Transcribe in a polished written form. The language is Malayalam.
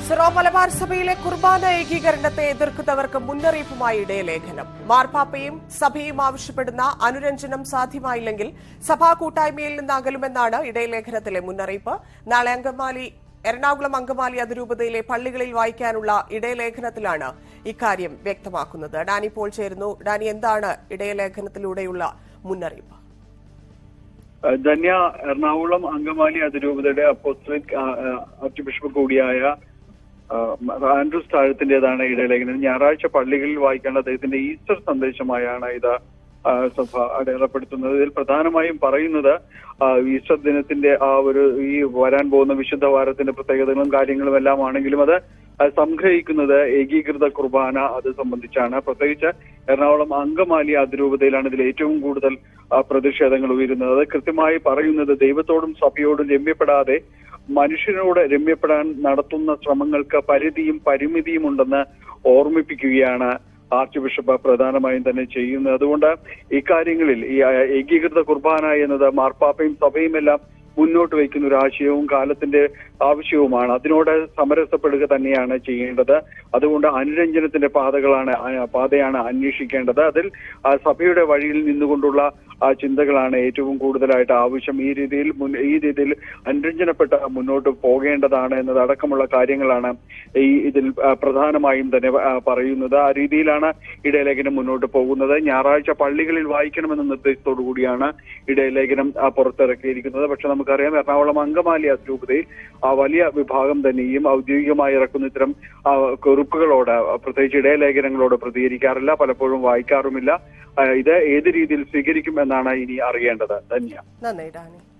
സിറോ മലബാർ സഭയിലെ കുർബാന ഏകീകരണത്തെ എതിർക്കുന്നവർക്ക് മുന്നറിയിപ്പുമായി ഇടയലേഖനം. മാർപ്പാപ്പയും സഭയും ആവശ്യപ്പെടുന്ന അനുരഞ്ജനം സാധ്യമായില്ലെങ്കിൽ സഭാ കൂട്ടായ്മയിൽ നിന്ന് അകലുമെന്നാണ് ഇടയലേഖനത്തിലെ മുന്നറിയിപ്പ്. നാളെ എറണാകുളം അങ്കമാലി അതിരൂപതയിലെ പള്ളികളിൽ വായിക്കാനുള്ള ഇടയലേഖനത്തിലാണ് ഇക്കാര്യം വ്യക്തമാക്കുന്നത്. ഡാനി പോൾ ചേരുന്നു. ഡാനി, എന്താണ് ഇടയലേഖനത്തിലൂടെയുള്ള മുന്നറിയിപ്പ്? ധന്യ, എറണാകുളം അങ്കമാലി അതിരൂപതയുടെ അപ്പോസ്തലിക് ആർച്ച് ബിഷപ്പ് കൂടിയായ ആൻഡ്രൂസ് താഴത്തിന്റേതാണ് ഇടയലേഖനം. ഞായറാഴ്ച പള്ളികളിൽ വായിക്കേണ്ട അദ്ദേഹത്തിന്റെ ഈസ്റ്റർ സന്ദേശമായാണ് ഇത് സഭ അടയാളപ്പെടുത്തുന്നത്. ഇതിൽ പ്രധാനമായും പറയുന്നത് ഈസ്റ്റർ ദിനത്തിന്റെ ഈ വരാൻ പോകുന്ന വിശുദ്ധ വാരത്തിന്റെ പ്രത്യേകതകളും കാര്യങ്ങളും എല്ലാം ആണെങ്കിലും അത് സംഗ്രഹിക്കുന്നത് ഏകീകൃത കുർബാന അത് സംബന്ധിച്ചാണ്. പ്രത്യേകിച്ച് എറണാകുളം അങ്കമാലി അതിരൂപതയിലാണ് ഇതിൽ ഏറ്റവും കൂടുതൽ പ്രതിഷേധങ്ങൾ ഉയരുന്നത്. അത് കൃത്യമായി പറയുന്നത് ദൈവത്തോടും സഭയോടും രമ്യപ്പെടാതെ മനുഷ്യനോട് രമ്യപ്പെടാൻ നടത്തുന്ന ശ്രമങ്ങൾക്ക് പരിധിയും പരിമിതിയും ഉണ്ടെന്ന് ഓർമ്മിപ്പിക്കുകയാണ് ആർച്ച് ബിഷപ്പ് പ്രധാനമായും തന്നെ ചെയ്യുന്നത്. അതുകൊണ്ട് ഇക്കാര്യങ്ങളിൽ ഈ ഏകീകൃത കുർബാന എന്നത് മാർപ്പാപ്പയും സഭയും എല്ലാം മുന്നോട്ട് വയ്ക്കുന്ന ഒരു ആശയവും കാലത്തിന്റെ ആവശ്യവുമാണ്. അതിനോട് സമരസപ്പെടുക തന്നെയാണ് ചെയ്യേണ്ടത്. അതുകൊണ്ട് അനുരഞ്ജനത്തിന്റെ പാതയാണ് അന്വേഷിക്കേണ്ടത്. അതിൽ സഭയുടെ വഴിയിൽ നിന്നുകൊണ്ടുള്ള ചിന്തകളാണ് ഏറ്റവും കൂടുതലായിട്ട് ആവശ്യം. ഈ രീതിയിൽ അനുരഞ്ജനപ്പെട്ട് മുന്നോട്ട് പോകേണ്ടതാണ് എന്നതടക്കമുള്ള കാര്യങ്ങളാണ് ഇതിൽ പ്രധാനമായും തന്നെ പറയുന്നത്. ആ രീതിയിലാണ് ഇടയലേഖനം മുന്നോട്ട് പോകുന്നത്. ഞായറാഴ്ച പള്ളികളിൽ വായിക്കണമെന്ന നിർദ്ദേശത്തോടു കൂടിയാണ് ഇടയലേഖനം പുറത്തിറക്കിയിരിക്കുന്നത്. പക്ഷെ നമുക്കറിയാം, എറണാകുളം അങ്കമാലി അതിരൂപതയിൽ വലിയ വിഭാഗം തന്നെയും ഔദ്യോഗികമായി ഇറക്കുന്ന ഇത്തരം കുറിപ്പുകളോട്, പ്രത്യേകിച്ച് ഇടയലേഖനങ്ങളോട് പ്രതികരിക്കാറില്ല, പലപ്പോഴും വായിക്കാറുമില്ല. ഇത് ഏത് രീതിയിൽ സ്വീകരിക്കും എന്നാണ് ഇനി അറിയേണ്ടത്. ധന്യ. നന്ദി ഡാനി.